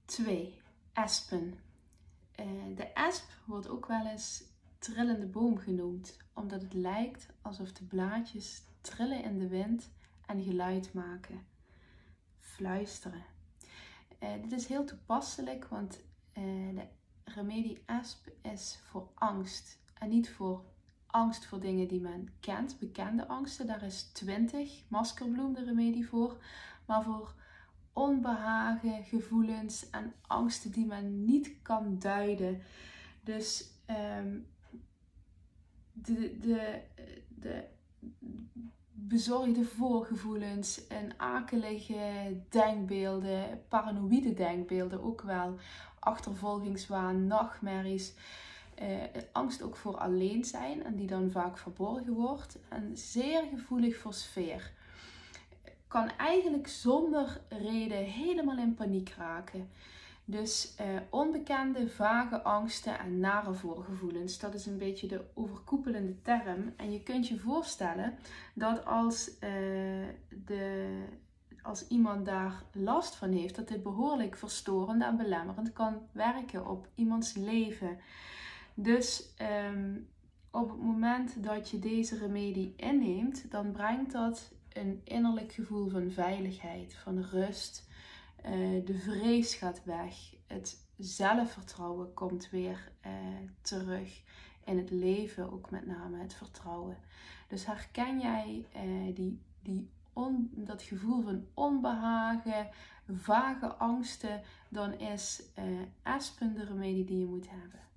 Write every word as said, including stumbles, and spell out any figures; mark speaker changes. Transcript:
Speaker 1: twee. Aspen. Uh, de asp wordt ook wel eens trillende boom genoemd, omdat het lijkt alsof de blaadjes trillen in de wind en geluid maken. Fluisteren. Uh, dit is heel toepasselijk, want uh, de remedie asp is voor angst en niet voor angst voor dingen die men kent, bekende angsten. Daar is twintig maskerbloem de remedie voor, maar voor onbehagen, gevoelens en angsten die men niet kan duiden. Dus um, de, de, de bezorgde voorgevoelens en akelige denkbeelden, paranoïde denkbeelden ook wel, achtervolgingswaan, nachtmerries, uh, angst ook voor alleen zijn en die dan vaak verborgen wordt en zeer gevoelig voor sfeer. Kan eigenlijk zonder reden helemaal in paniek raken. Dus uh, onbekende, vage angsten en nare voorgevoelens, dat is een beetje de overkoepelende term. En je kunt je voorstellen dat als, uh, de, als iemand daar last van heeft, dat dit behoorlijk verstorend en belemmerend kan werken op iemands leven. Dus um, op het moment dat je deze remedie inneemt, dan brengt dat een innerlijk gevoel van veiligheid, van rust. Uh, de vrees gaat weg. Het zelfvertrouwen komt weer uh, terug. In het leven ook met name het vertrouwen. Dus herken jij uh, die, die on, dat gevoel van onbehagen, vage angsten, dan is uh, aspen de remedie die je moet hebben.